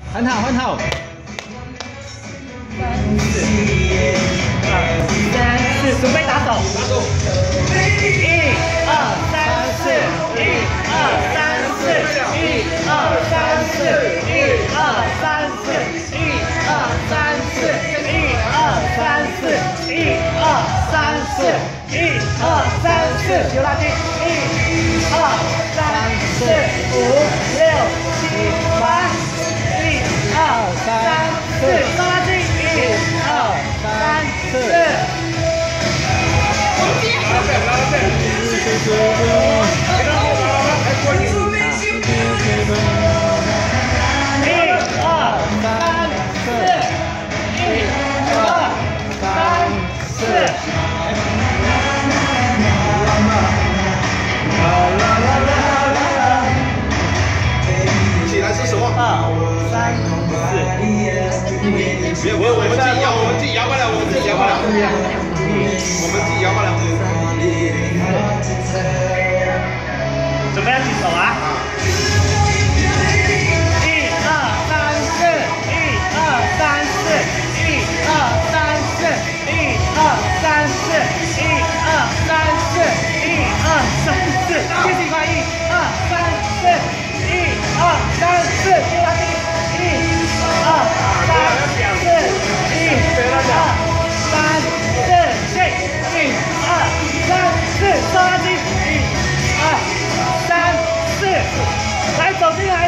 很好，很好。 3、4，准备打手。1、2、3、4，1、2、3、4，1、2、3、4，1、2、3、4，1、2、3、4，1、2、3、4，1、2、3、4，1、2、3、4，有拉筋。1、2、3、4、5、6、7、8。1、2、3、4，上拉筋。1、2、3、4。 起来是什么？2、3、4。我们自己摇，我们自己摇过来，我们自己摇过来，我们自己摇过来。 准备要举手啊！1、2、3、4，1、2、3、4，1、2、3、4，1、2、3、4，1、2、3、4，1、2、3、4，谢谢快1、2、3、4，1、2、3、4，给他听，1、2、3、4，1、2、3、4，谢，1、2、3、4，收垃圾，1、2、3、4，来走进来。